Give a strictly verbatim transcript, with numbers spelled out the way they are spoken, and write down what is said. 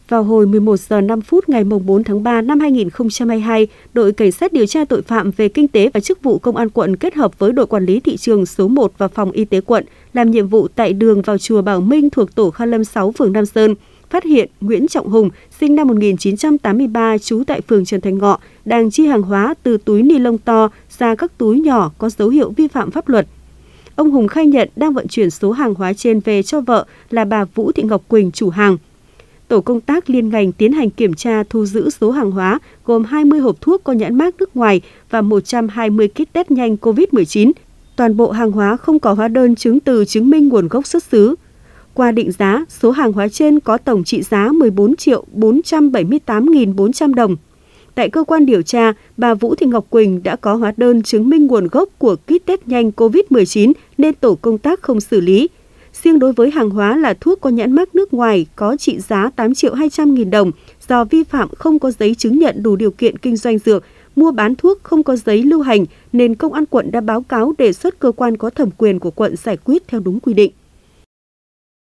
Vào hồi mười một giờ năm phút ngày bốn tháng ba năm hai nghìn không trăm hai mươi hai, đội Cảnh sát điều tra tội phạm về kinh tế và chức vụ Công an quận kết hợp với đội quản lý thị trường số một và phòng y tế quận làm nhiệm vụ tại đường vào chùa Bảo Minh thuộc tổ Kha Lâm sáu, phường Nam Sơn, phát hiện Nguyễn Trọng Hùng, sinh năm một nghìn chín trăm tám mươi ba, trú tại phường Trần Thành Ngọ, đang chi hàng hóa từ túi ni lông to ra các túi nhỏ có dấu hiệu vi phạm pháp luật. Ông Hùng khai nhận đang vận chuyển số hàng hóa trên về cho vợ là bà Vũ Thị Ngọc Quỳnh, chủ hàng. Tổ công tác liên ngành tiến hành kiểm tra thu giữ số hàng hóa gồm hai mươi hộp thuốc có nhãn mác nước ngoài và một trăm hai mươi kit test nhanh covid mười chín. Toàn bộ hàng hóa không có hóa đơn chứng từ chứng minh nguồn gốc xuất xứ. Qua định giá, số hàng hóa trên có tổng trị giá mười bốn triệu bốn trăm bảy mươi tám nghìn bốn trăm đồng. Tại cơ quan điều tra, bà Vũ Thị Ngọc Quỳnh đã có hóa đơn chứng minh nguồn gốc của kit test nhanh covid mười chín nên tổ công tác không xử lý. Riêng đối với hàng hóa là thuốc có nhãn mác nước ngoài có trị giá tám triệu hai trăm nghìn đồng do vi phạm không có giấy chứng nhận đủ điều kiện kinh doanh dược, mua bán thuốc không có giấy lưu hành nên Công an quận đã báo cáo đề xuất cơ quan có thẩm quyền của quận giải quyết theo đúng quy định.